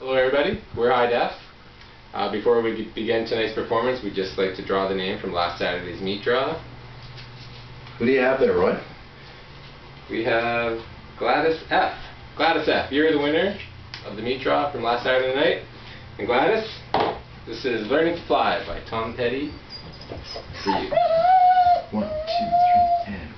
Hello everybody, we're High Def. Before we begin tonight's performance, we'd just like to draw the name from last Saturday's meat draw. Who do you have there, Roy? We have Gladys F. Gladys F, you're the winner of the meat draw from last Saturday night. And Gladys, this is Learning to Fly by Tom Petty for you. 1, 2, 3, and